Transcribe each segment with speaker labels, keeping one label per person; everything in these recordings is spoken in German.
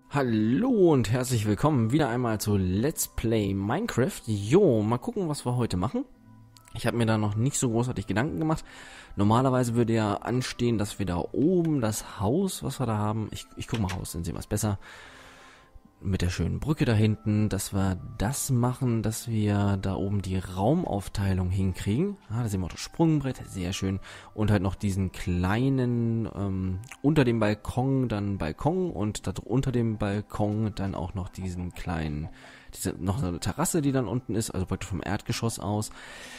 Speaker 1: Hallo und herzlich willkommen wieder einmal zu Let's Play Minecraft. Jo, mal gucken, was wir heute machen. Ich habe mir da noch nicht so großartig Gedanken gemacht. Normalerweise würde ja anstehen, dass wir da oben das Haus, was wir da haben, ich guck mal raus, dann sehen wir es besser. Mit der schönen Brücke da hinten, dass wir das machen, dass wir da oben die Raumaufteilung hinkriegen. Da sehen wir auch das Sprungbrett, sehr schön. Und halt noch diesen kleinen, unter dem Balkon dann Balkon und da unter dem Balkon dann auch noch diesen kleinen, noch so eine Terrasse, die dann unten ist, also praktisch vom Erdgeschoss aus.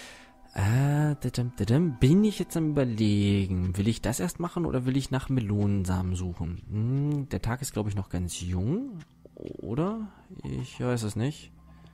Speaker 1: Bin ich jetzt am Überlegen, will ich das erst machen oder will ich nach Melonensamen suchen? Der Tag ist, glaube ich, noch ganz jung. Oder? Ich weiß es nicht.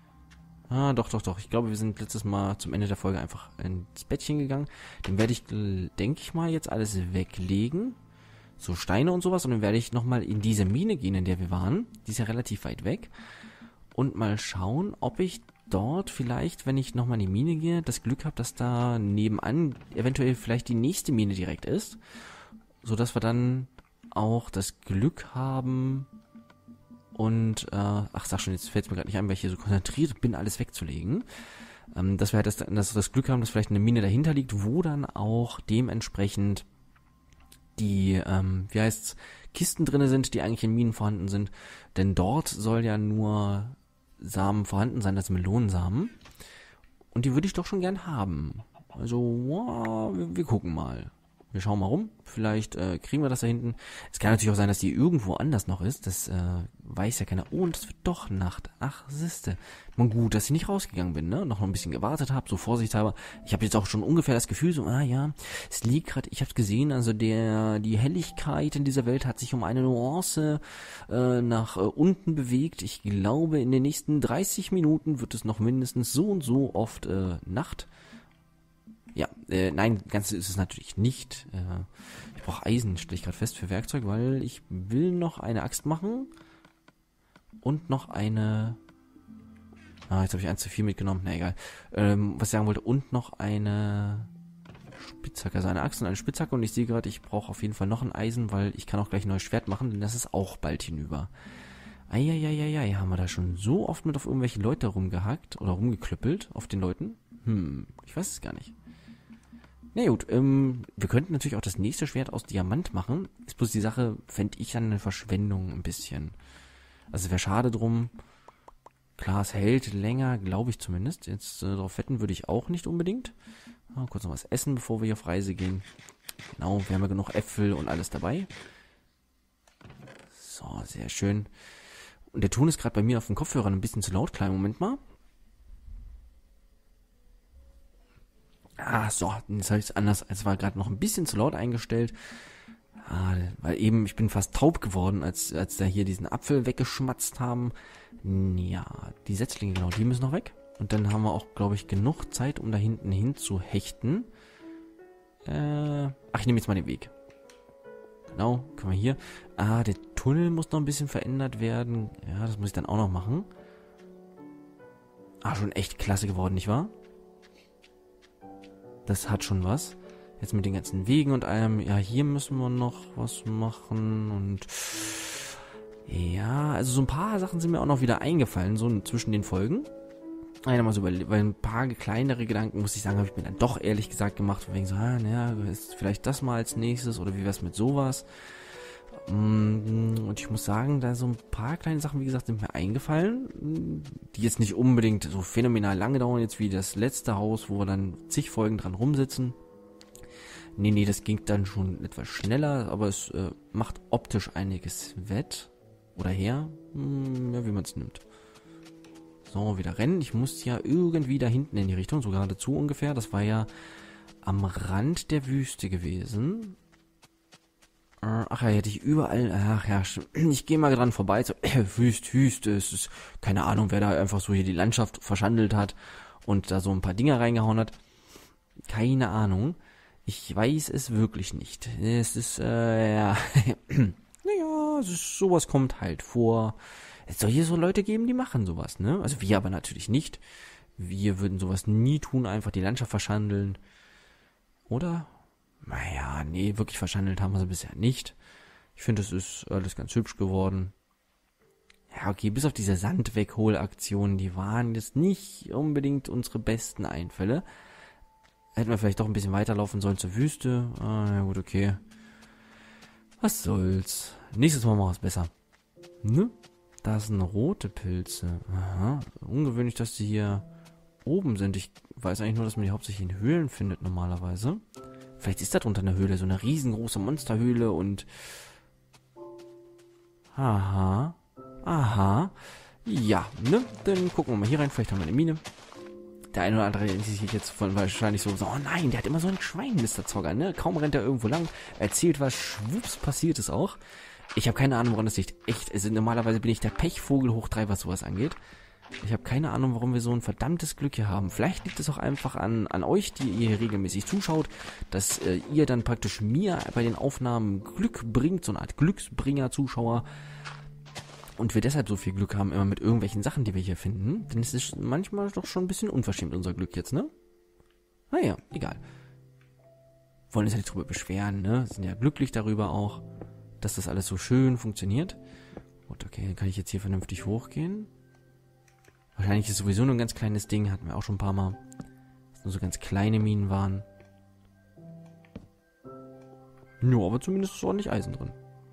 Speaker 1: Doch. Ich glaube, wir sind letztes Mal zum Ende der Folge einfach ins Bettchen gegangen. Den werde ich, denke ich mal, jetzt alles weglegen. So Steine und sowas. Und dann werde ich nochmal in diese Mine gehen, in der wir waren. Die ist ja relativ weit weg. Und mal schauen, ob ich dort vielleicht, wenn ich nochmal in die Mine gehe, das Glück habe, dass da nebenan eventuell vielleicht die nächste Mine direkt ist. Sodass wir dann auch das Glück haben... Und, sag schon, jetzt fällt es mir gerade nicht ein, weil ich hier so konzentriert bin, alles wegzulegen. Dass wir halt das Glück haben, dass vielleicht eine Mine dahinter liegt, wo dann auch dementsprechend die, Kisten drinne sind, die eigentlich in Minen vorhanden sind. Denn dort soll ja nur Samen vorhanden sein, das Melonensamen. Und die würde ich doch schon gern haben. Also, wow, wir gucken mal. Wir schauen mal rum. Vielleicht kriegen wir das da hinten. Es kann natürlich auch sein, dass die irgendwo anders noch ist. Das weiß ja keiner. Oh, und es wird doch Nacht. Ach, siehste. Man gut, dass ich nicht rausgegangen bin, ne? Noch ein bisschen gewartet habe, so vorsichtshalber. Ich habe jetzt auch schon ungefähr das Gefühl, so, es liegt gerade, ich habe es gesehen, also die Helligkeit in dieser Welt hat sich um eine Nuance nach unten bewegt. Ich glaube, in den nächsten 30 Minuten wird es noch mindestens so und so oft Nacht. Ja, nein, ganz ist es natürlich nicht. Ich brauche Eisen, stelle ich gerade fest, für Werkzeug, weil ich will noch eine Axt machen und noch eine... jetzt habe ich eins zu viel mitgenommen, na egal. Was ich sagen wollte, und noch eine Spitzhacke, also eine Axt und eine Spitzhacke. Und ich sehe gerade, ich brauche auf jeden Fall noch ein Eisen, weil ich kann auch gleich ein neues Schwert machen, denn das ist auch bald hinüber. Eieieiei, haben wir da schon so oft mit auf irgendwelche Leute rumgehackt oder rumgeklüppelt auf den Leuten? Ich weiß es gar nicht. Na gut, wir könnten natürlich auch das nächste Schwert aus Diamant machen. Ist bloß die Sache, fände ich dann eine Verschwendung ein bisschen. Also wäre schade drum. Klar, es hält länger, glaube ich zumindest. Jetzt darauf wetten würde ich auch nicht unbedingt. Kurz noch was essen, bevor wir hier auf Reise gehen. Genau, wir haben ja genug Äpfel und alles dabei. So, sehr schön. Und der Ton ist gerade bei mir auf den Kopfhörern ein bisschen zu laut. Kleinen Moment mal. So, jetzt habe ich es anders. Es war gerade noch ein bisschen zu laut eingestellt. Weil eben, ich bin fast taub geworden, als da hier diesen Apfel weggeschmatzt haben. Ja, die Setzlinge, genau, die müssen noch weg. Und dann haben wir auch, glaube ich, genug Zeit, um da hinten hin zu hechten. Ich nehme jetzt mal den Weg. Genau, können wir hier. Der Tunnel muss noch ein bisschen verändert werden. Ja, das muss ich dann auch noch machen. Schon echt klasse geworden, nicht wahr? Das hat schon was. Jetzt mit den ganzen Wegen und allem. Ja, hier müssen wir noch was machen. Und ja, also so ein paar Sachen sind mir auch noch wieder eingefallen, so zwischen den Folgen. Mal so, weil ein paar kleinere Gedanken, muss ich sagen, habe ich mir dann doch ehrlich gesagt gemacht. Wegen so, ist vielleicht das mal als nächstes oder wie wär's mit sowas. Und ich muss sagen, da so ein paar kleine Sachen, wie gesagt, sind mir eingefallen, die jetzt nicht unbedingt so phänomenal lange dauern, jetzt wie das letzte Haus, wo wir dann zig Folgen dran rumsitzen. Nee, das ging dann schon etwas schneller, aber es macht optisch einiges wett oder her, wie man es nimmt. So, wieder rennen. Ich muss ja irgendwie da hinten in die Richtung, so geradezu ungefähr. Das war ja am Rand der Wüste gewesen. Hätte ich überall... ich gehe mal dran vorbei. So, Wüste, es ist keine Ahnung, wer da einfach so hier die Landschaft verschandelt hat und da so ein paar Dinger reingehauen hat. Keine Ahnung. Ich weiß es wirklich nicht. Es ist, sowas kommt halt vor. Es soll hier so Leute geben, die machen sowas, ne? Also wir aber natürlich nicht. Wir würden sowas nie tun, einfach die Landschaft verschandeln. Oder? Nee, wirklich verschandelt haben wir sie bisher nicht. Ich finde, es ist alles ganz hübsch geworden. Ja, okay, bis auf diese Sandweghol-Aktionen, die waren jetzt nicht unbedingt unsere besten Einfälle. Hätten wir vielleicht doch ein bisschen weiterlaufen sollen zur Wüste. Ja gut, okay. Was soll's. Nächstes Mal machen wir es besser. Ne? Da sind rote Pilze. Aha. Ungewöhnlich, dass die hier oben sind. Ich weiß eigentlich nur, dass man die hauptsächlich in Höhlen findet normalerweise. Vielleicht ist da drunter eine Höhle, so eine riesengroße Monsterhöhle und... Aha. Aha. Ja, ne? Dann gucken wir mal hier rein. Vielleicht haben wir eine Mine. Der eine oder andere denkt sich jetzt von wahrscheinlich so, oh nein, der hat immer so ein Schwein, Mr. Zogger, ne? Kaum rennt er irgendwo lang, erzählt was, schwupps, passiert es auch. Ich habe keine Ahnung, woran das liegt. Echt, also normalerweise bin ich der Pechvogel hoch 3, was sowas angeht. Ich habe keine Ahnung, warum wir so ein verdammtes Glück hier haben. Vielleicht liegt es auch einfach an euch, die ihr hier regelmäßig zuschaut, dass ihr dann praktisch mir bei den Aufnahmen Glück bringt, so eine Art Glücksbringer-Zuschauer. Und wir deshalb so viel Glück haben, immer mit irgendwelchen Sachen, die wir hier finden. Denn es ist manchmal doch schon ein bisschen unverschämt, unser Glück jetzt, ne? Naja, egal. Wollen uns ja nicht drüber beschweren, ne? Sind ja glücklich darüber auch, dass das alles so schön funktioniert. Gut, okay, dann kann ich jetzt hier vernünftig hochgehen. Wahrscheinlich ist sowieso nur ein ganz kleines Ding, hatten wir auch schon ein paar Mal. Dass nur so ganz kleine Minen waren. Ja, aber zumindest ist ordentlich Eisen drin.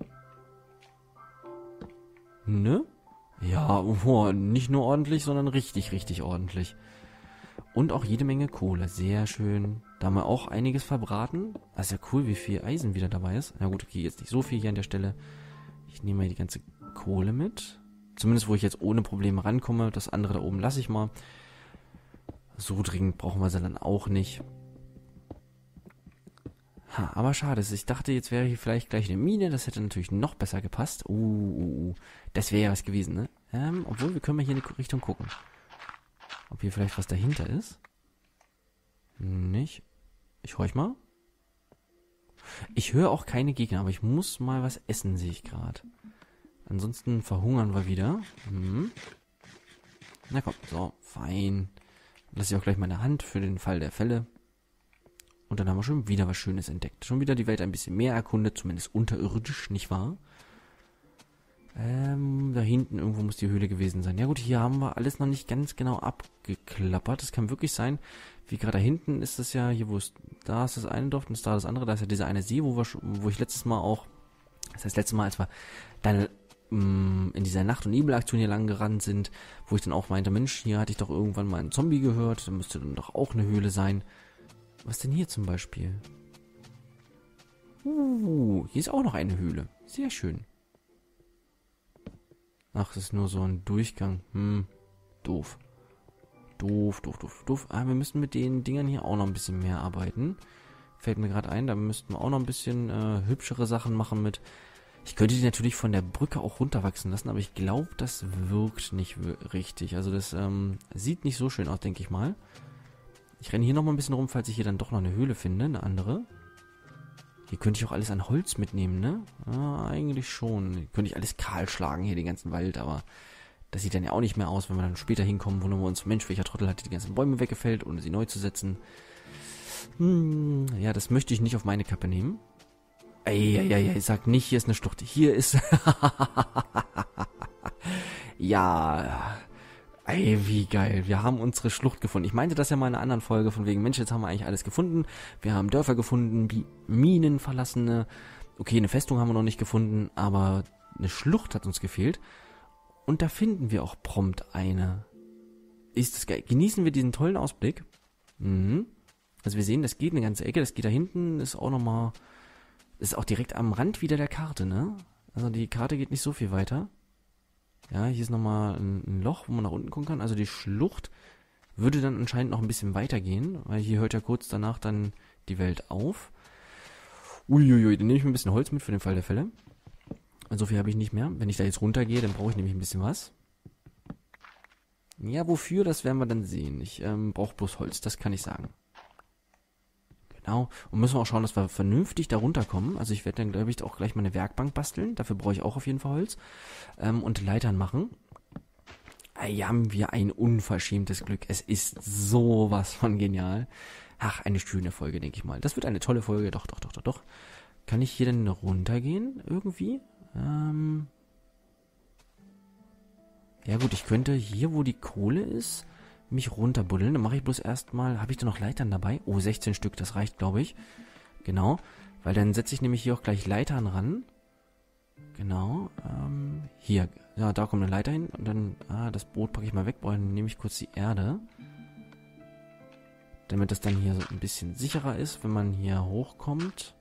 Speaker 1: Ne? Ja, nicht nur ordentlich, sondern richtig, richtig ordentlich. Und auch jede Menge Kohle, sehr schön. Da haben wir auch einiges verbraten. Das ist ja cool, wie viel Eisen wieder dabei ist. Na gut, okay, jetzt nicht so viel hier an der Stelle. Ich nehme mal die ganze Kohle mit. Zumindest, wo ich jetzt ohne Probleme rankomme. Das andere da oben lasse ich mal. So dringend brauchen wir sie dann auch nicht. Ha, aber schade. Ich dachte, jetzt wäre hier vielleicht gleich eine Mine. Das hätte natürlich noch besser gepasst. Das wäre ja was gewesen, ne? Obwohl, wir können mal hier in die Richtung gucken. Ob hier vielleicht was dahinter ist. Nicht. Ich horch mal. Ich höre auch keine Gegner, aber ich muss mal was essen, sehe ich gerade. Ansonsten verhungern wir wieder. Na komm, so, fein. Lasse ich auch gleich meine Hand für den Fall der Fälle. Und dann haben wir schon wieder was Schönes entdeckt. Schon wieder die Welt ein bisschen mehr erkundet, zumindest unterirdisch, nicht wahr? Da hinten irgendwo muss die Höhle gewesen sein. Ja gut, hier haben wir alles noch nicht ganz genau abgeklappert. Das kann wirklich sein, wie gerade da hinten ist es ja, hier wo es, da ist das eine Dorf und da das andere. Da ist ja dieser eine See, wo ich letztes Mal auch, das heißt letztes Mal, als wir dann in dieser Nacht- und Nebelaktion hier lang gerannt sind, wo ich dann auch meinte, Mensch, hier hatte ich doch irgendwann mal einen Zombie gehört, da müsste dann doch auch eine Höhle sein. Was denn hier zum Beispiel? Hier ist auch noch eine Höhle. Sehr schön. Ach, das ist nur so ein Durchgang. Doof. Doof. Ah, wir müssen mit den Dingern hier auch noch ein bisschen mehr arbeiten. Fällt mir gerade ein, da müssten wir auch noch ein bisschen hübschere Sachen machen mit. Ich könnte die natürlich von der Brücke auch runterwachsen lassen, aber ich glaube, das wirkt nicht richtig. Also das sieht nicht so schön aus, denke ich mal. Ich renne hier noch mal ein bisschen rum, falls ich hier dann doch noch eine Höhle finde, eine andere. Hier könnte ich auch alles an Holz mitnehmen, ne? Ah, eigentlich schon. Hier könnte ich alles kahl schlagen, hier den ganzen Wald, aber das sieht dann ja auch nicht mehr aus, wenn wir dann später hinkommen, wo wir uns, Mensch, welcher Trottel hat die ganzen Bäume weggefällt, ohne sie neu zu setzen. Ja, das möchte ich nicht auf meine Kappe nehmen. Eieiei, sag nicht, hier ist eine Schlucht. Hier ist... Ja... Ey, wie geil. Wir haben unsere Schlucht gefunden. Ich meinte das ja mal in einer anderen Folge, von wegen, Mensch, jetzt haben wir eigentlich alles gefunden. Wir haben Dörfer gefunden, Minen verlassene. Okay, eine Festung haben wir noch nicht gefunden, aber eine Schlucht hat uns gefehlt. Und da finden wir auch prompt eine. Ist das geil. Genießen wir diesen tollen Ausblick. Also wir sehen, das geht eine ganze Ecke. Das geht da hinten, ist auch nochmal... Ist auch direkt am Rand wieder der Karte, ne? Also die Karte geht nicht so viel weiter. Ja, hier ist nochmal ein Loch, wo man nach unten gucken kann. Also die Schlucht würde dann anscheinend noch ein bisschen weitergehen, weil hier hört ja kurz danach dann die Welt auf. Uiuiui, dann nehme ich mir ein bisschen Holz mit für den Fall der Fälle. So viel habe ich nicht mehr. Wenn ich da jetzt runtergehe, dann brauche ich nämlich ein bisschen was. Ja, wofür, das werden wir dann sehen. Ich brauche bloß Holz, das kann ich sagen. Genau. Und müssen wir auch schauen, dass wir vernünftig da runterkommen. Also ich werde dann, glaube ich, auch gleich mal eine Werkbank basteln. Dafür brauche ich auch auf jeden Fall Holz. Und Leitern machen. Hier haben wir ein unverschämtes Glück. Es ist sowas von genial. Ach, eine schöne Folge, denke ich mal. Das wird eine tolle Folge. Doch. Kann ich hier denn runtergehen? Irgendwie? Ja gut, ich könnte hier, wo die Kohle ist, mich runterbuddeln. Dann mache ich bloß erstmal... Habe ich da noch Leitern dabei? Oh, 16 Stück, das reicht, glaube ich. Genau. Weil dann setze ich nämlich hier auch gleich Leitern ran. Genau. Hier. Ja, da kommt eine Leiter hin. Und dann... das Brot packe ich mal weg. Dann nehme ich kurz die Erde. Damit das dann hier so ein bisschen sicherer ist, wenn man hier hochkommt.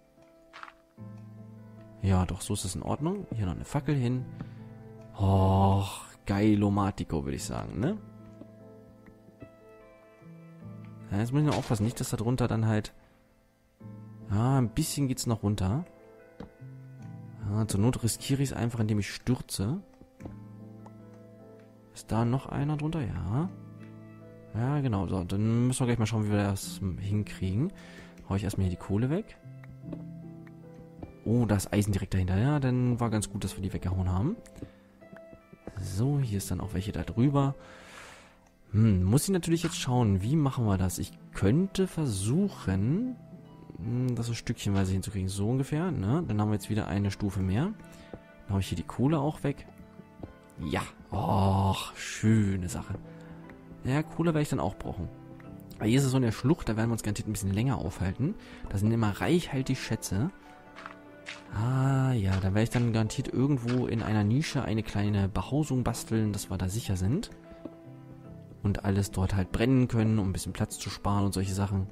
Speaker 1: Ja, doch, so ist es in Ordnung. Hier noch eine Fackel hin. Och, geilomatico, würde ich sagen, ne? Ja, jetzt muss ich noch aufpassen, nicht, dass da drunter dann halt... Ja, ein bisschen geht's noch runter. Ja, zur Not riskiere ich es einfach, indem ich stürze. Ist da noch einer drunter? Ja. Ja, genau. So, dann müssen wir gleich mal schauen, wie wir das hinkriegen. Hau ich erstmal hier die Kohle weg. Oh, da ist Eisen direkt dahinter. Ja, dann war ganz gut, dass wir die weggehauen haben. So, hier ist dann auch welche da drüber. Muss ich natürlich jetzt schauen, wie machen wir das? Ich könnte versuchen, das so stückchenweise hinzukriegen. So ungefähr, ne? Dann haben wir jetzt wieder eine Stufe mehr. Dann hau ich hier die Kohle auch weg. Ja. Och, schöne Sache. Ja, Kohle werde ich dann auch brauchen. Aber hier ist es so in der Schlucht, da werden wir uns garantiert ein bisschen länger aufhalten. Da sind immer reichhaltig Schätze. Ja, da werde ich dann garantiert irgendwo in einer Nische eine kleine Behausung basteln, dass wir da sicher sind. Und alles dort halt brennen können, um ein bisschen Platz zu sparen und solche Sachen.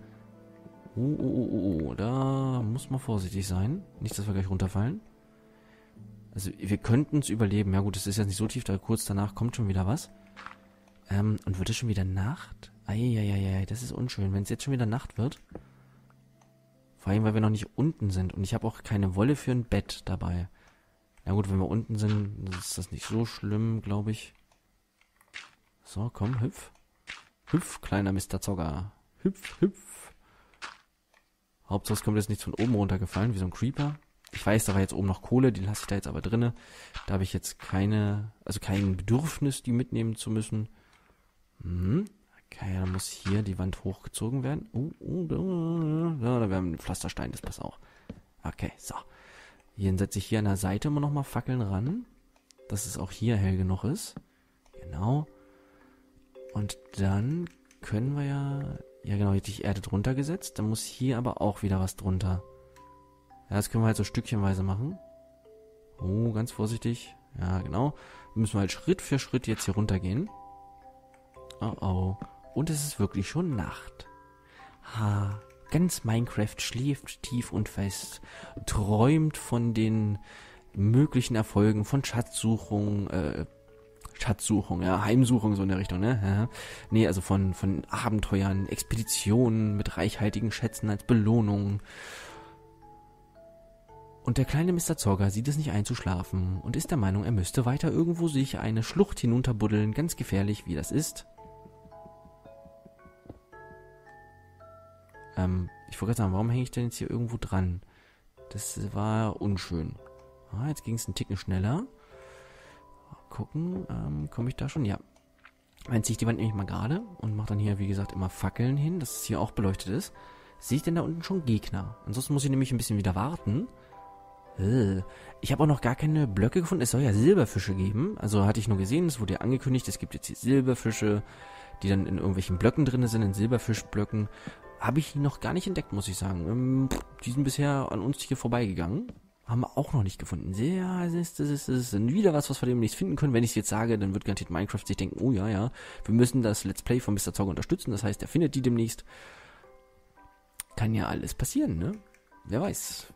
Speaker 1: Da muss man vorsichtig sein. Nicht, dass wir gleich runterfallen. Also, wir könnten es überleben. Ja gut, es ist jetzt nicht so tief, da kurz danach kommt schon wieder was. Und wird es schon wieder Nacht? Eieieiei, das ist unschön, wenn es jetzt schon wieder Nacht wird. Vor allem, weil wir noch nicht unten sind. Und ich habe auch keine Wolle für ein Bett dabei. Na gut, wenn wir unten sind, ist das nicht so schlimm, glaube ich. So, komm, hüpf. Hüpf, kleiner Mr. Zogger. Hüpf, hüpf. Hauptsache, es kommt jetzt nicht von oben runtergefallen, wie so ein Creeper. Ich weiß, da war jetzt oben noch Kohle, die lasse ich da jetzt aber drinne. Da habe ich jetzt kein Bedürfnis, die mitnehmen zu müssen. Okay, dann muss hier die Wand hochgezogen werden. Da wir haben einen Pflasterstein, das passt auch. Okay, so. Hier setze ich hier an der Seite immer noch mal Fackeln ran, dass es auch hier hell genug ist. Genau. Und dann können wir ja genau, jetzt die Erde drunter gesetzt. Dann muss hier aber auch wieder was drunter. Ja, das können wir halt so stückchenweise machen. Oh, ganz vorsichtig. Ja, genau. Müssen wir halt Schritt für Schritt jetzt hier runtergehen. Oh. Und es ist wirklich schon Nacht. Ganz Minecraft schläft tief und fest. Träumt von den möglichen Erfolgen, von Schatzsuchung, ja, Heimsuchung so in der Richtung, ne? Ja. Nee, also von Abenteuern, Expeditionen mit reichhaltigen Schätzen als Belohnung. Und der kleine Mr. Zogger sieht es nicht einzuschlafen und ist der Meinung, er müsste weiter irgendwo sich eine Schlucht hinunterbuddeln, ganz gefährlich, wie das ist. Ich wollte gerade sagen, warum hänge ich denn jetzt hier irgendwo dran? Das war unschön. Jetzt ging es einen Ticken schneller. Gucken, komme ich da schon? Ja. Dann ziehe ich die Wand nämlich mal gerade und mache dann hier, wie gesagt, immer Fackeln hin, dass es hier auch beleuchtet ist. Sehe ich denn da unten schon Gegner? Ansonsten muss ich nämlich ein bisschen wieder warten. Ich habe auch noch gar keine Blöcke gefunden. Es soll ja Silberfische geben. Also hatte ich nur gesehen, es wurde ja angekündigt, es gibt jetzt hier Silberfische, die dann in irgendwelchen Blöcken drin sind, in Silberfischblöcken. Habe ich noch gar nicht entdeckt, muss ich sagen. Die sind bisher an uns hier vorbeigegangen. Haben wir auch noch nicht gefunden. Ja, das ist wieder was wir demnächst finden können. Wenn ich es jetzt sage, dann wird garantiert Minecraft sich denken, oh ja, wir müssen das Let's Play von Mr. Zogger unterstützen. Das heißt, er findet die demnächst. Kann ja alles passieren, ne? Wer weiß.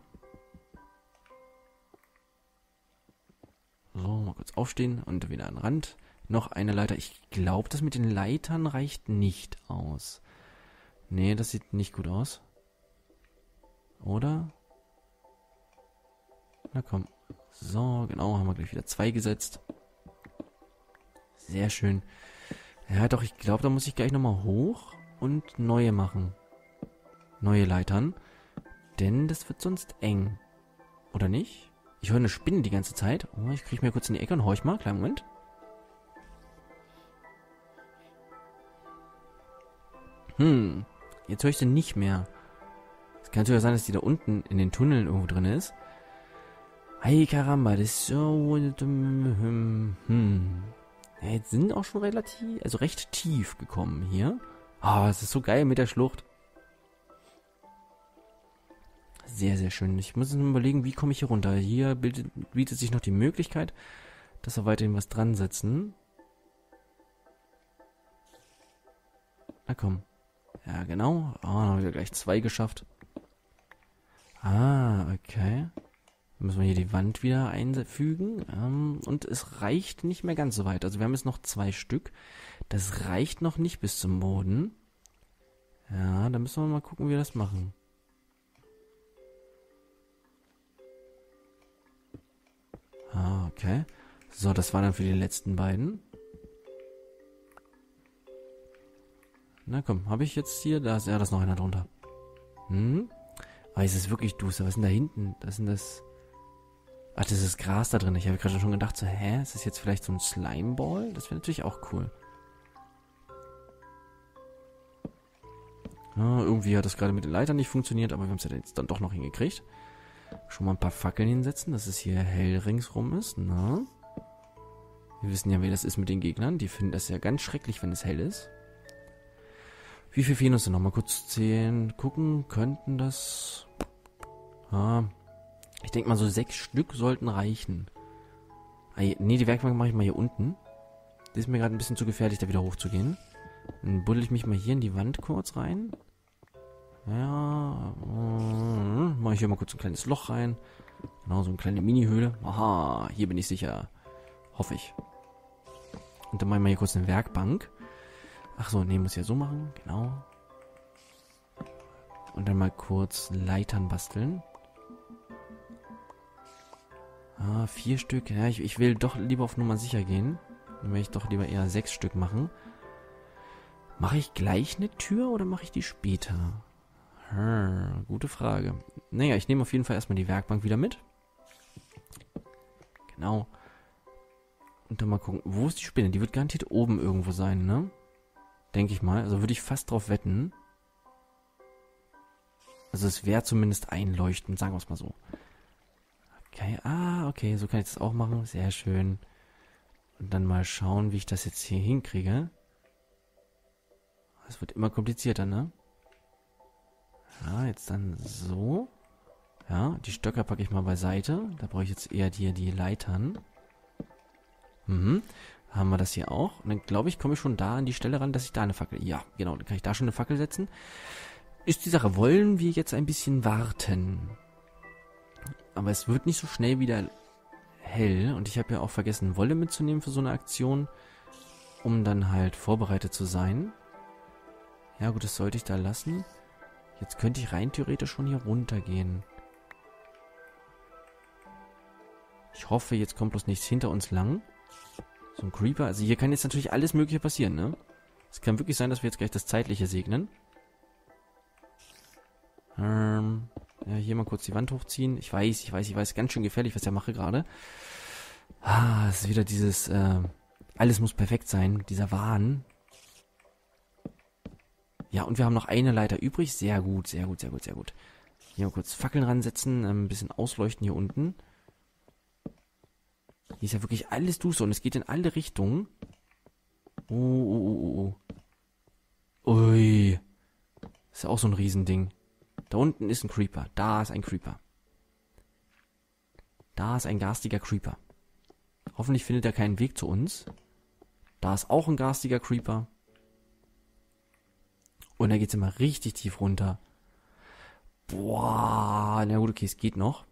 Speaker 1: So, mal kurz aufstehen und wieder an den Rand. Noch eine Leiter. Ich glaube, das mit den Leitern reicht nicht aus. Nee, das sieht nicht gut aus. Oder? Na komm. So, genau, haben wir gleich wieder 2 gesetzt. Sehr schön. Ja, doch, ich glaube, da muss ich gleich nochmal hoch und neue machen. Neue Leitern. Denn das wird sonst eng. Oder nicht? Ich höre eine Spinne die ganze Zeit. Oh, ich kriege mir kurz in die Ecke und horch mal. Kleinen Moment. Jetzt höre ich sie nicht mehr. Es kann natürlich sein, dass die da unten in den Tunneln irgendwo drin ist. Hey, Karamba, das ist so... Ja, jetzt sind auch schon relativ, also recht tief gekommen hier. Ah, es ist so geil mit der Schlucht. Sehr, sehr schön. Ich muss jetzt mal überlegen, wie komme ich hier runter. Hier bietet sich noch die Möglichkeit, dass wir weiterhin was dran setzen. Na komm. Ja, genau. Oh, dann haben wir gleich 2 geschafft. Ah, okay. Dann müssen wir hier die Wand wieder einfügen. Und es reicht nicht mehr ganz so weit. Also wir haben jetzt noch 2 Stück. Das reicht noch nicht bis zum Boden. Ja, da müssen wir mal gucken, wie wir das machen. Ah, okay. So, das war dann für die letzten beiden. Na komm, habe ich jetzt hier? Da ist ja das noch einer drunter. Ah, es ist wirklich duster. Was ist denn da hinten? Das sind das... Ach, das ist Gras da drin. Ich habe gerade schon gedacht, so, hä? Ist das jetzt vielleicht so ein Slimeball? Das wäre natürlich auch cool. Ja, irgendwie hat das gerade mit den Leitern nicht funktioniert, aber wir haben es ja jetzt dann doch noch hingekriegt. Schon mal ein paar Fackeln hinsetzen, dass es hier hell ringsrum ist. Na? Wir wissen ja, wie das ist mit den Gegnern. Die finden das ja ganz schrecklich, wenn es hell ist. Wie viel fehlen uns denn noch? Mal kurz zählen. Gucken, könnten das... Ah, ich denke mal, so 6 Stück sollten reichen. Ne, die Werkbank mache ich mal hier unten. Das ist mir gerade ein bisschen zu gefährlich, da wieder hochzugehen. Dann buddel ich mich mal hier in die Wand kurz rein. Ja, mache ich hier mal kurz ein kleines Loch rein. Genau, so eine kleine Mini-Höhle. Aha, hier bin ich sicher. Hoffe ich. Und dann machen wir hier kurz eine Werkbank. Ach so, ne, muss ich ja so machen. Genau. Und dann mal kurz Leitern basteln. Ah, 4 Stück. Ja, ich will doch lieber auf Nummer sicher gehen. Dann will ich doch lieber eher 6 Stück machen. Mache ich gleich eine Tür oder mache ich die später? Gute Frage. Naja, ich nehme auf jeden Fall erstmal die Werkbank wieder mit. Genau. Und dann mal gucken. Wo ist die Spinne? Die wird garantiert oben irgendwo sein, ne? Denke ich mal. Also würde ich fast drauf wetten. Also es wäre zumindest einleuchtend, sagen wir es mal so. Okay, okay, so kann ich das auch machen. Sehr schön. Und dann mal schauen, wie ich das jetzt hier hinkriege. Es wird immer komplizierter, ne? Ja, jetzt dann so. Ja, die Stöcker packe ich mal beiseite. Da brauche ich jetzt eher die Leitern. Haben wir das hier auch. Und dann glaube ich, komme ich schon da an die Stelle ran, dass ich da eine Fackel... Ja, genau, dann kann ich da schon eine Fackel setzen. Ist die Sache, wollen wir jetzt ein bisschen warten? Aber es wird nicht so schnell wieder hell. Und ich habe ja auch vergessen, Wolle mitzunehmen für so eine Aktion. Um dann halt vorbereitet zu sein. Ja gut, das sollte ich da lassen. Jetzt könnte ich rein theoretisch schon hier runtergehen. Ich hoffe, jetzt kommt bloß nichts hinter uns lang. So ein Creeper. Also hier kann jetzt natürlich alles Mögliche passieren, ne? Es kann wirklich sein, dass wir jetzt gleich das Zeitliche segnen. Ja, hier mal kurz die Wand hochziehen. Ich weiß, ganz schön gefährlich, was ich mache gerade. Es ist wieder dieses, alles muss perfekt sein, dieser Wahn. Ja, und wir haben noch eine Leiter übrig. Sehr gut, sehr gut, sehr gut, sehr gut. Hier mal kurz Fackeln ransetzen, ein bisschen ausleuchten hier unten. Hier ist ja wirklich alles duster und es geht in alle Richtungen. Ui. Ist ja auch so ein Riesending. Da unten ist ein Creeper. Da ist ein Creeper. Da ist ein garstiger Creeper. Hoffentlich findet er keinen Weg zu uns. Da ist auch ein garstiger Creeper. Und da geht's immer richtig tief runter. Boah. Na gut, okay, es geht noch.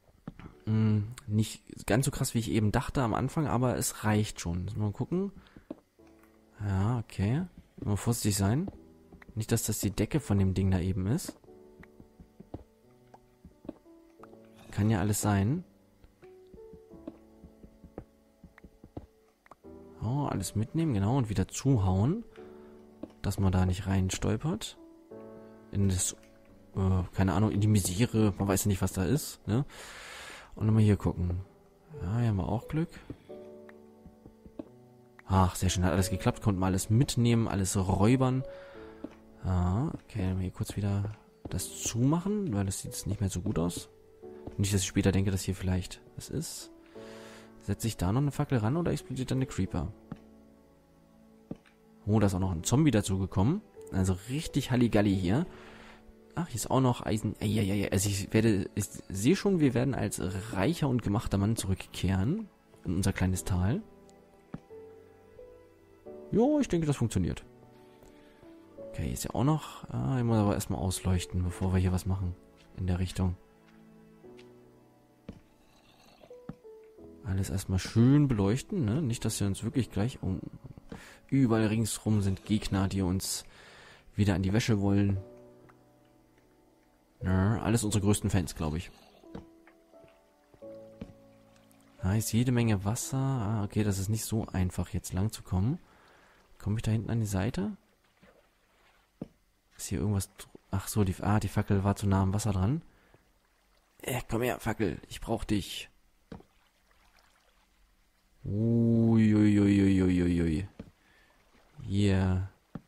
Speaker 1: Nicht ganz so krass, wie ich eben dachte am Anfang, aber es reicht schon. Mal gucken. Ja, okay. Mal vorsichtig sein. Nicht, dass das die Decke von dem Ding da eben ist. Kann ja alles sein. Oh, alles mitnehmen, genau. Und wieder zuhauen. Dass man da nicht rein stolpert. In das, keine Ahnung, in die Misere. Man weiß ja nicht, was da ist, ne? Und nochmal hier gucken. Ja, hier haben wir auch Glück. Ach, sehr schön. Hat alles geklappt. Konnten wir alles mitnehmen, alles räubern. Okay, dann hier kurz wieder das zumachen, weil das sieht jetzt nicht mehr so gut aus. Nicht, dass ich später denke, dass hier vielleicht was ist. Setze ich da noch eine Fackel ran oder explodiert dann der Creeper? Oh, da ist auch noch ein Zombie dazugekommen. Also richtig Halligalli hier. Ach, hier ist auch noch Eisen. Also ich sehe schon, wir werden als reicher und gemachter Mann zurückkehren. In unser kleines Tal. Jo, ich denke, das funktioniert. Okay, hier ist ja auch noch... ich muss aber erstmal ausleuchten, bevor wir hier was machen. In der Richtung. Alles erstmal schön beleuchten, ne? Nicht, dass wir uns wirklich gleich... überall ringsrum sind Gegner, die uns wieder an die Wäsche wollen. Ja, alles unsere größten Fans, glaube ich. Da ist jede Menge Wasser. Ah, okay, das ist nicht so einfach, jetzt lang zu kommen. Komme ich da hinten an die Seite? Ist hier irgendwas... Ach so, die Fackel war zu nah am Wasser dran. Komm her, Fackel. Ich brauch dich. Uiuiuiuiui. Hier.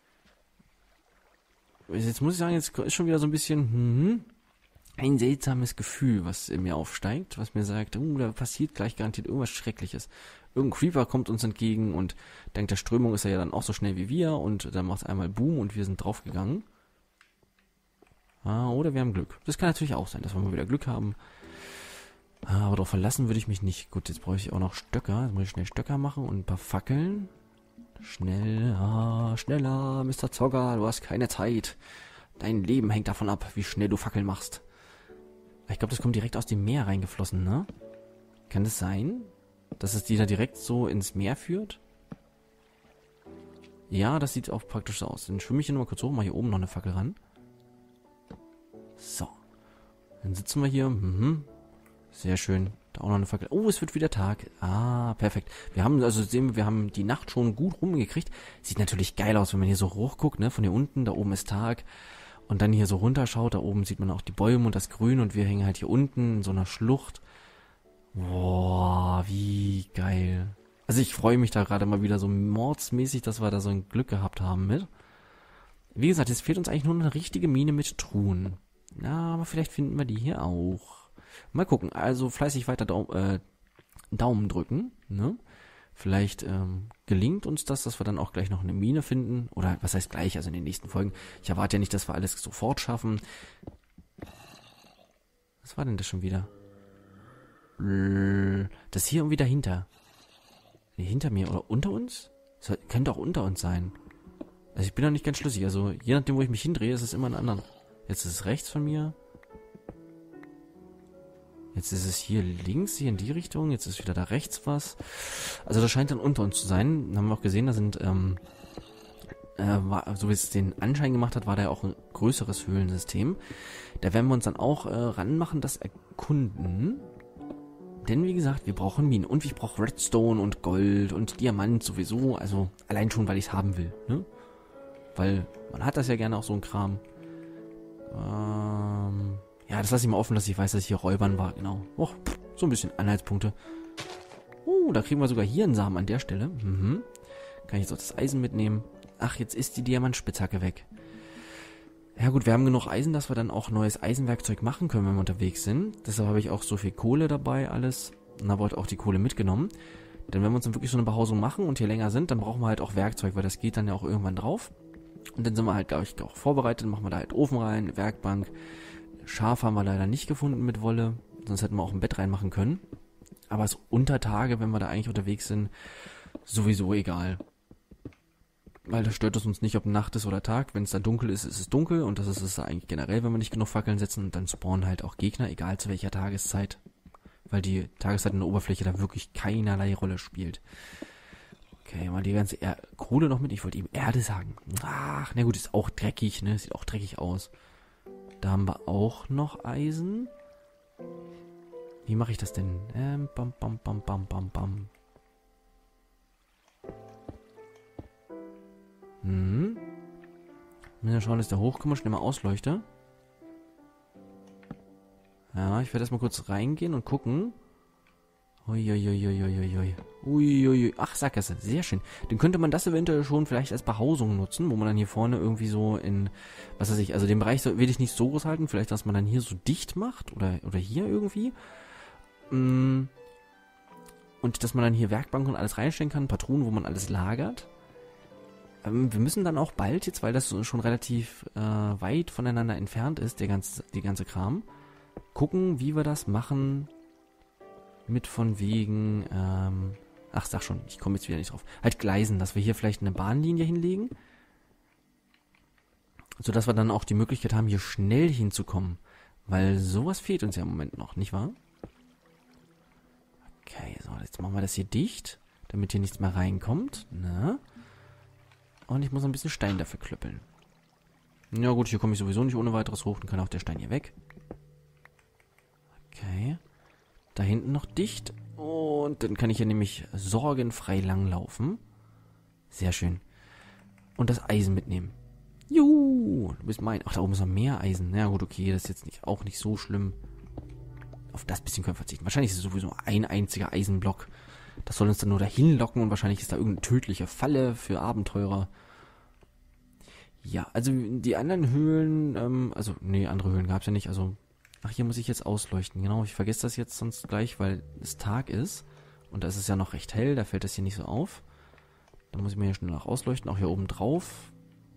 Speaker 1: Jetzt muss ich sagen, jetzt ist schon wieder so ein bisschen ein seltsames Gefühl, was in mir aufsteigt, was mir sagt, da passiert gleich garantiert irgendwas Schreckliches. Irgendein Creeper kommt uns entgegen und dank der Strömung ist er ja dann auch so schnell wie wir und dann macht es einmal Boom und wir sind draufgegangen. Oder wir haben Glück. Das kann natürlich auch sein, dass wir mal wieder Glück haben. Aber darauf verlassen würde ich mich nicht. Gut, jetzt brauche ich auch noch Stöcker. Jetzt muss ich schnell Stöcker machen und ein paar Fackeln. Schneller, Mr. Zogger, du hast keine Zeit. Dein Leben hängt davon ab, wie schnell du Fackeln machst. Ich glaube, das kommt direkt aus dem Meer reingeflossen, ne? Kann das sein? Dass es die da direkt so ins Meer führt? Ja, das sieht auch praktisch so aus. Dann schwimme ich hier nochmal kurz hoch, mal hier oben noch eine Fackel ran. So. Dann sitzen wir hier. Sehr schön. Da auch noch eine Fackel. Oh, es wird wieder Tag. Perfekt. Wir haben die Nacht schon gut rumgekriegt. Sieht natürlich geil aus, wenn man hier so hochguckt, ne? Von hier unten, da oben ist Tag. Und dann hier so runterschaut, da oben sieht man auch die Bäume und das Grün und wir hängen halt hier unten in so einer Schlucht. Boah, wie geil. Also ich freue mich da gerade mal wieder so mordsmäßig, dass wir da so ein Glück gehabt haben mit. Wie gesagt, jetzt fehlt uns eigentlich nur eine richtige Mine mit Truhen. Ja, aber vielleicht finden wir die hier auch. Mal gucken, also fleißig weiter Daumen drücken, ne? Vielleicht gelingt uns das, dass wir dann auch gleich noch eine Mine finden. Oder was heißt gleich, also in den nächsten Folgen. Ich erwarte ja nicht, dass wir alles sofort schaffen. Was war denn das schon wieder? Das hier irgendwie dahinter. Nee, hinter mir oder unter uns? Das könnte auch unter uns sein. Also ich bin noch nicht ganz schlüssig. Also je nachdem, wo ich mich hindrehe, ist es immer ein anderer. Jetzt ist es rechts von mir. Jetzt ist es hier links, hier in die Richtung. Jetzt ist wieder da rechts was. Also das scheint dann unter uns zu sein. Haben wir auch gesehen, da sind, so wie es den Anschein gemacht hat, war da ja auch ein größeres Höhlensystem. Da werden wir uns dann auch ranmachen, das erkunden. Denn wie gesagt, wir brauchen Minen. Und ich brauche Redstone und Gold und Diamant sowieso. Also allein schon, weil ich es haben will. Ne? Weil man hat das ja gerne auch so ein Kram. Ja, das lasse ich mal offen, dass ich weiß, dass ich hier Räubern war. Genau. So ein bisschen Anhaltspunkte. Da kriegen wir sogar hier einen Samen an der Stelle. Kann ich jetzt auch das Eisen mitnehmen. Ach, jetzt ist die Diamantspitzhacke weg. Ja gut, wir haben genug Eisen, dass wir dann auch neues Eisenwerkzeug machen können, wenn wir unterwegs sind. Deshalb habe ich auch so viel Kohle dabei, alles. Und habe heute auch die Kohle mitgenommen. Denn wenn wir uns dann wirklich so eine Behausung machen und hier länger sind, dann brauchen wir halt auch Werkzeug, weil das geht dann ja auch irgendwann drauf. Und dann sind wir halt, glaube ich, auch vorbereitet. Dann machen wir da halt Ofen rein, eine Werkbank. Schaf haben wir leider nicht gefunden mit Wolle. Sonst hätten wir auch ein Bett reinmachen können. Aber es ist unter Tage, wenn wir da eigentlich unterwegs sind, sowieso egal. Weil da stört es uns nicht, ob Nacht ist oder Tag. Wenn es dann dunkel ist, ist es dunkel. Und das ist es eigentlich generell, wenn wir nicht genug Fackeln setzen. Und dann spawnen halt auch Gegner, egal zu welcher Tageszeit. Weil die Tageszeit in der Oberfläche da wirklich keinerlei Rolle spielt. Okay, mal die ganze Kohle noch mit. Ich wollte eben Erde sagen. Ach, na gut, ist auch dreckig, ne? Sieht auch dreckig aus. Da haben wir auch noch Eisen. Wie mache ich das denn? Bam. Müssen wir schauen, dass der hochkommt. Schnell mal ausleuchte. Ja, ich werde erstmal kurz reingehen und gucken. Uiuiuiui. Ach, Sackgasse. Sehr schön. Dann könnte man das eventuell schon vielleicht als Behausung nutzen, wo man dann hier vorne irgendwie so in, was weiß ich, also den Bereich will ich nicht so groß halten. Vielleicht, dass man dann hier so dicht macht oder hier irgendwie. Und dass man dann hier Werkbank und alles reinstellen kann. Patronen, wo man alles lagert. Wir müssen dann auch bald jetzt, weil das schon relativ weit voneinander entfernt ist, die ganze Kram, gucken, wie wir das machen mit von wegen, ach, sag schon, ich komme jetzt wieder nicht drauf. Halt Gleisen, dass wir hier vielleicht eine Bahnlinie hinlegen, sodass wir dann auch die Möglichkeit haben, hier schnell hinzukommen. Weil sowas fehlt uns ja im Moment noch, nicht wahr? Okay, so, jetzt machen wir das hier dicht, damit hier nichts mehr reinkommt. Ne? Und ich muss ein bisschen Stein dafür klöppeln. Ja gut, hier komme ich sowieso nicht ohne weiteres hoch, dann kann auch der Stein hier weg. Okay. Da hinten noch dicht. Und dann kann ich hier nämlich sorgenfrei langlaufen. Sehr schön. Und das Eisen mitnehmen. Juhu, du bist mein. Ach, da oben ist noch mehr Eisen. Na ja, gut, okay, das ist jetzt auch nicht so schlimm. Auf das bisschen können wir verzichten. Wahrscheinlich ist es sowieso ein einziger Eisenblock. Das soll uns dann nur dahin locken und wahrscheinlich ist da irgendeine tödliche Falle für Abenteurer. Ja, also die anderen Höhlen, andere Höhlen gab es ja nicht. Also, ach, hier muss ich jetzt ausleuchten. Genau, ich vergesse das jetzt sonst gleich, weil es Tag ist. Und da ist es ja noch recht hell, da fällt das hier nicht so auf. Dann muss ich mir hier schnell noch ausleuchten, auch hier oben drauf.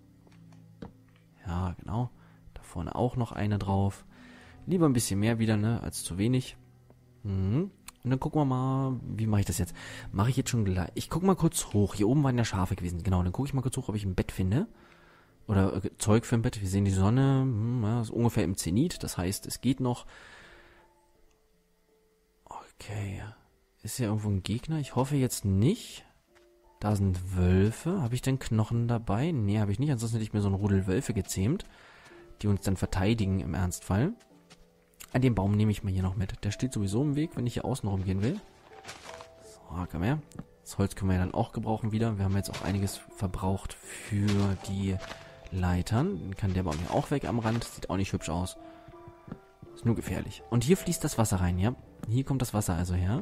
Speaker 1: Ja, genau. Da vorne auch noch eine drauf. Lieber ein bisschen mehr wieder, ne, als zu wenig. Und dann gucken wir mal, wie mache ich das jetzt? Mache ich jetzt schon gleich. Ich gucke mal kurz hoch. Hier oben waren ja Schafe gewesen. Genau, dann gucke ich mal kurz hoch, ob ich ein Bett finde. Oder Zeug für ein Bett. Wir sehen die Sonne. Ja, ist ungefähr im Zenit. Das heißt, es geht noch. Okay. Ist hier irgendwo ein Gegner? Ich hoffe jetzt nicht. Da sind Wölfe. Habe ich denn Knochen dabei? Nee, habe ich nicht. Ansonsten hätte ich mir so einen Rudel Wölfe gezähmt, die uns dann verteidigen im Ernstfall. An den Baum nehme ich mal hier noch mit. Der steht sowieso im Weg, wenn ich hier außen rumgehen will. So, komm her. Das Holz können wir ja dann auch gebrauchen wieder. Wir haben jetzt auch einiges verbraucht für die Leitern. Dann kann der Baum hier auch weg am Rand. Sieht auch nicht hübsch aus. Ist nur gefährlich. Und hier fließt das Wasser rein, ja? Hier kommt das Wasser also her.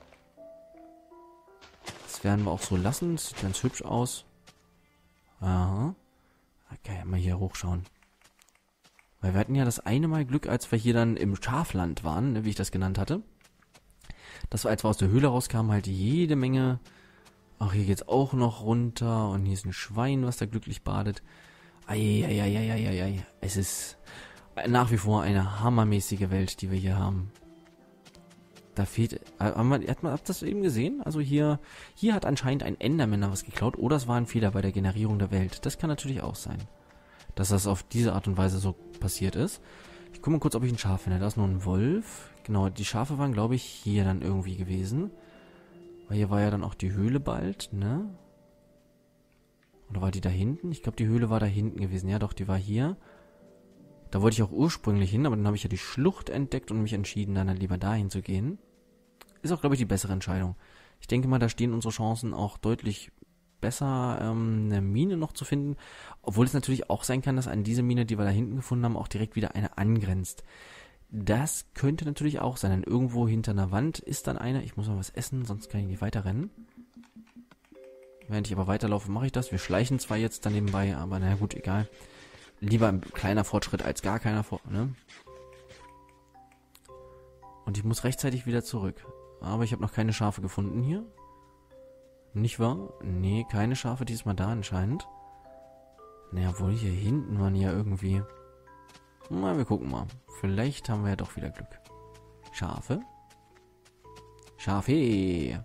Speaker 1: Das werden wir auch so lassen. Das sieht ganz hübsch aus. Aha. Okay, mal hier hochschauen. Weil wir hatten ja das eine Mal Glück, als wir hier dann im Schafland waren, ne, wie ich das genannt hatte. Dass wir, als wir aus der Höhle rauskamen, halt jede Menge... Ach, hier geht's auch noch runter. Und hier ist ein Schwein, was da glücklich badet. Eieieiei. Es ist nach wie vor eine hammermäßige Welt, die wir hier haben. Da fehlt... Habt ihr das eben gesehen? Also hier hat anscheinend ein Enderman was geklaut. Oder es war ein Fehler bei der Generierung der Welt. Das kann natürlich auch sein. Dass das auf diese Art und Weise so passiert ist. Ich gucke mal kurz, ob ich ein Schaf finde. Da ist nur ein Wolf. Genau, die Schafe waren, glaube ich, hier dann irgendwie gewesen. Weil hier war ja dann auch die Höhle bald, ne? Oder war die da hinten? Ich glaube, die Höhle war da hinten gewesen. Ja, doch, die war hier. Da wollte ich auch ursprünglich hin, aber dann habe ich ja die Schlucht entdeckt und mich entschieden, dann lieber dahin zu gehen. Ist auch, glaube ich, die bessere Entscheidung. Ich denke mal, da stehen unsere Chancen auch deutlich besser, eine Mine noch zu finden. Obwohl es natürlich auch sein kann, dass an diese Mine, die wir da hinten gefunden haben, auch direkt wieder eine angrenzt. Das könnte natürlich auch sein. Denn irgendwo hinter einer Wand ist dann eine. Ich muss mal was essen, sonst kann ich nicht weiterrennen. Während ich aber weiterlaufe, mache ich das. Wir schleichen zwar jetzt dann nebenbei, aber naja gut, egal. Lieber ein kleiner Fortschritt als gar keiner ne? Und ich muss rechtzeitig wieder zurück. Aber ich habe noch keine Schafe gefunden hier. Nicht wahr? Nee, keine Schafe diesmal da anscheinend. Naja, wohl hier hinten waren ja irgendwie... Na, wir gucken mal. Vielleicht haben wir ja doch wieder Glück. Schafe? Schafe!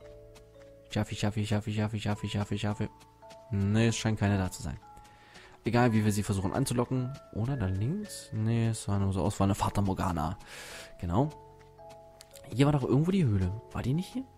Speaker 1: Schafe. Nee, es scheint keiner da zu sein. Egal, wie wir sie versuchen anzulocken. Oder da links? Nee, es sah nur so aus, war eine Fata Morgana. Genau. Hier war doch irgendwo die Höhle. War die nicht hier?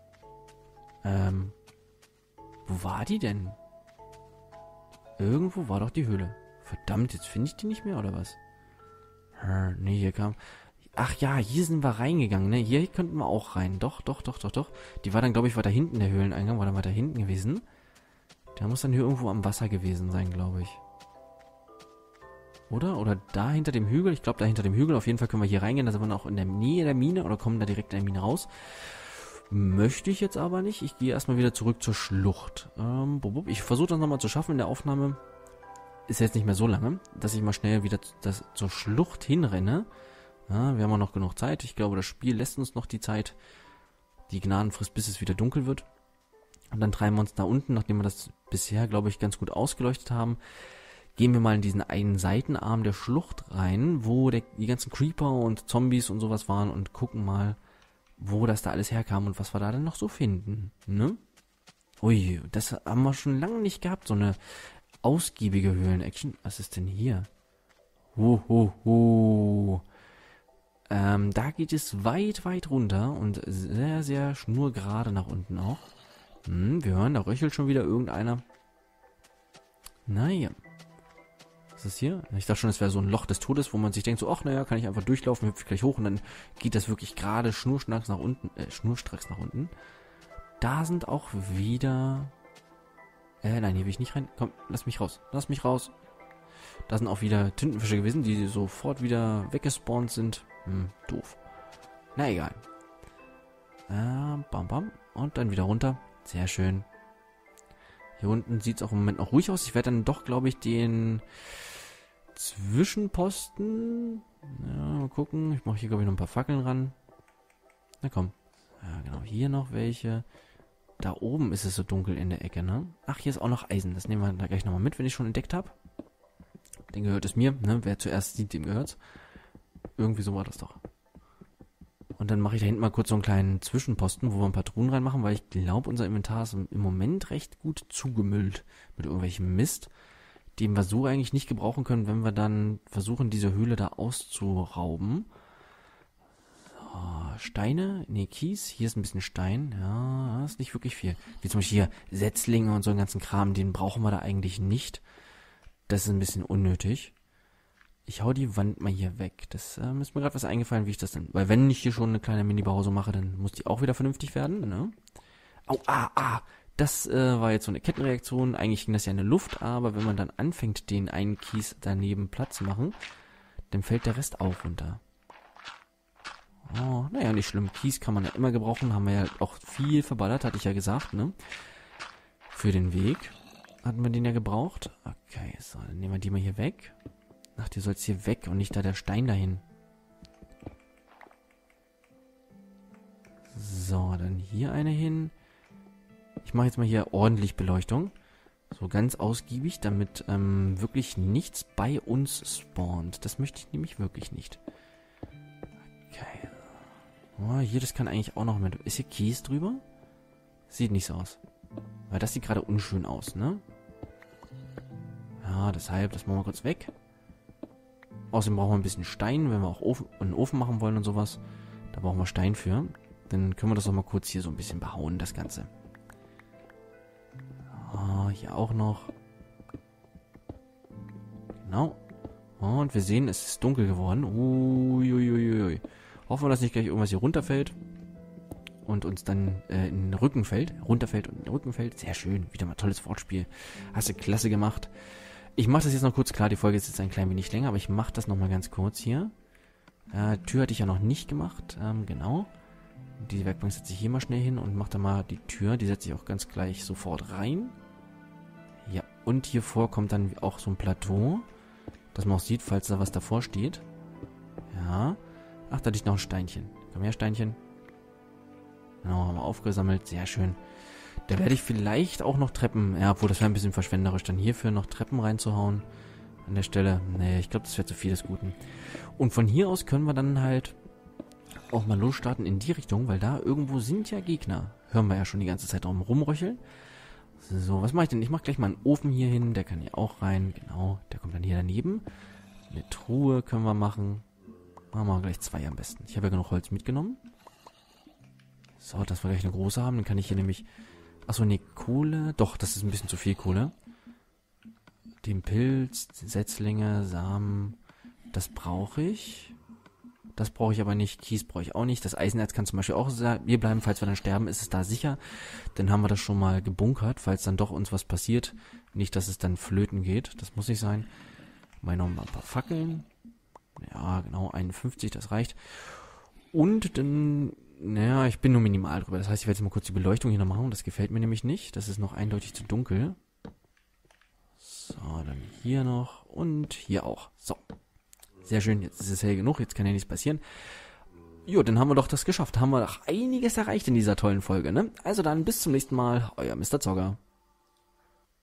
Speaker 1: Wo war die denn? Irgendwo war doch die Höhle. Verdammt, jetzt finde ich die nicht mehr, oder was? Nee, hier kam... Ach ja, hier sind wir reingegangen, ne? Hier könnten wir auch rein. Doch. Die war dann, glaube ich, weiter hinten, der Höhleneingang. War dann weiter hinten gewesen. Der muss dann hier irgendwo am Wasser gewesen sein, glaube ich. Oder? Oder da hinter dem Hügel. Ich glaube, da hinter dem Hügel. Auf jeden Fall können wir hier reingehen. Da sind wir auch in der Nähe der Mine. Oder kommen da direkt in der Mine raus. Möchte ich jetzt aber nicht. Ich gehe erstmal wieder zurück zur Schlucht. Ich versuche das nochmal zu schaffen in der Aufnahme. Ist jetzt nicht mehr so lange, dass ich mal schnell wieder zur Schlucht hinrenne. Ja, wir haben auch noch genug Zeit. Ich glaube, das Spiel lässt uns noch die Zeit, die Gnadenfrist, bis es wieder dunkel wird. Und dann treiben wir uns da unten, nachdem wir das bisher, glaube ich, ganz gut ausgeleuchtet haben, gehen wir mal in diesen einen Seitenarm der Schlucht rein, wo die ganzen Creeper und Zombies und sowas waren und gucken mal, wo das da alles herkam und was wir da denn noch so finden, ne? Ui, das haben wir schon lange nicht gehabt, so eine ausgiebige Höhlen-Action. Was ist denn hier? Da geht es weit, weit runter und sehr, sehr schnurgerade nach unten auch. Wir hören, da röchelt schon wieder irgendeiner. Naja. Was ist hier? Ich dachte schon, es wäre so ein Loch des Todes, wo man sich denkt, so, ach, naja, kann ich einfach durchlaufen, hüpfe ich gleich hoch und dann geht das wirklich gerade schnurstracks nach unten. Da sind auch wieder... nein, hier will ich nicht rein. Komm, lass mich raus. Da sind auch wieder Tintenfische gewesen, die sofort wieder weggespawnt sind. Doof. Na egal. Bam, bam. Und dann wieder runter. Sehr schön. Hier unten sieht es auch im Moment noch ruhig aus. Ich werde dann doch, glaube ich, den Zwischenposten... Ja, mal gucken. Ich mache hier, glaube ich, noch ein paar Fackeln ran. Na komm. Ja, genau. Hier noch welche. Da oben ist es so dunkel in der Ecke, ne? Ach, hier ist auch noch Eisen. Das nehmen wir da gleich nochmal mit, wenn ich schon entdeckt habe. Den gehört es mir, ne? Wer zuerst sieht, dem gehört's. Irgendwie so war das doch. Und dann mache ich da hinten mal kurz so einen kleinen Zwischenposten, wo wir ein paar Truhen reinmachen, weil ich glaube, unser Inventar ist im Moment recht gut zugemüllt mit irgendwelchem Mist, den wir so eigentlich nicht gebrauchen können, wenn wir dann versuchen, diese Höhle da auszurauben. Steine, nee, Kies, hier ist ein bisschen Stein, ja, ist nicht wirklich viel. Wie zum Beispiel hier Setzlinge und so einen ganzen Kram, den brauchen wir da eigentlich nicht. Das ist ein bisschen unnötig. Ich hau die Wand mal hier weg. Das ist mir gerade was eingefallen, wie ich das denn... Weil wenn ich hier schon eine kleine Mini-Pause mache, dann muss die auch wieder vernünftig werden, ne? Au, das war jetzt so eine Kettenreaktion. Eigentlich ging das ja in der Luft, aber wenn man dann anfängt, den einen Kies daneben Platz zu machen, dann fällt der Rest auch runter. Oh, naja, nicht schlimm. Kies kann man ja immer gebrauchen. Haben wir ja auch viel verballert, hatte ich ja gesagt, ne? Für den Weg hatten wir den ja gebraucht. Okay, so, dann nehmen wir die mal hier weg. Ach, die soll jetzt hier weg und nicht da der Stein dahin. So, dann hier eine hin. Ich mache jetzt mal hier ordentlich Beleuchtung. So ganz ausgiebig, damit wirklich nichts bei uns spawnt. Das möchte ich nämlich wirklich nicht. Okay. Oh, hier, das kann eigentlich auch noch mit... Ist hier Kies drüber? Sieht nicht so aus. Weil das sieht gerade unschön aus, ne? Ja, deshalb, das machen wir kurz weg. Außerdem brauchen wir ein bisschen Stein, wenn wir auch einen Ofen machen wollen und sowas. Da brauchen wir Stein für. Dann können wir das auch mal kurz hier so ein bisschen behauen, das Ganze. Oh, hier auch noch. Genau. Und wir sehen, es ist dunkel geworden. Uiuiuiui. Hoffen wir, dass nicht gleich irgendwas hier runterfällt. Und uns dann in den Rücken fällt. Runterfällt und in den Rücken fällt. Sehr schön. Wieder mal tolles Wortspiel. Hast du klasse gemacht. Ich mache das jetzt noch kurz klar. Die Folge ist jetzt ein klein wenig länger, aber ich mache das nochmal ganz kurz hier. Tür hatte ich ja noch nicht gemacht. Genau. Die Werkbank setze ich hier mal schnell hin und mache dann mal die Tür. Die setze ich auch ganz gleich sofort rein. Ja, und hier vor kommt dann auch so ein Plateau. Dass man auch sieht, falls da was davor steht. Ja. Ach, da liegt noch ein Steinchen. Komm her, Steinchen. Genau, haben wir aufgesammelt. Sehr schön. Da werde ich vielleicht auch noch Treppen... Ja, obwohl, das wäre ein bisschen verschwenderisch, dann hierfür noch Treppen reinzuhauen. An der Stelle. Nee, ich glaube, das wäre zu viel des Guten. Und von hier aus können wir dann halt auch mal losstarten in die Richtung, weil da irgendwo sind ja Gegner. Hören wir ja schon die ganze Zeit drum rumröcheln. So, was mache ich denn? Ich mache gleich mal einen Ofen hier hin. Der kann hier auch rein. Genau, der kommt dann hier daneben. Eine Truhe können wir machen. Machen wir gleich 2 am besten. Ich habe ja genug Holz mitgenommen. So, dass wir gleich eine große haben. Dann kann ich hier nämlich... Achso, nee, Kohle. Doch, das ist ein bisschen zu viel Kohle. Den Pilz, Setzlinge, Samen. Das brauche ich. Das brauche ich aber nicht. Kies brauche ich auch nicht. Das Eisenerz kann zum Beispiel auch hier bleiben. Falls wir dann sterben, ist es da sicher. Dann haben wir das schon mal gebunkert, falls dann doch uns was passiert. Nicht, dass es dann flöten geht. Das muss nicht sein. Mal noch mal ein paar Fackeln. Ja, genau, 51, das reicht. Und dann, naja, ich bin nur minimal drüber. Das heißt, ich werde jetzt mal kurz die Beleuchtung hier noch machen. Das gefällt mir nämlich nicht. Das ist noch eindeutig zu dunkel. So, dann hier noch und hier auch. So. Sehr schön, jetzt ist es hell genug, jetzt kann ja nichts passieren. Jo, dann haben wir doch das geschafft. Haben wir doch einiges erreicht in dieser tollen Folge, ne? Also dann bis zum nächsten Mal. Euer Mr. Zogger.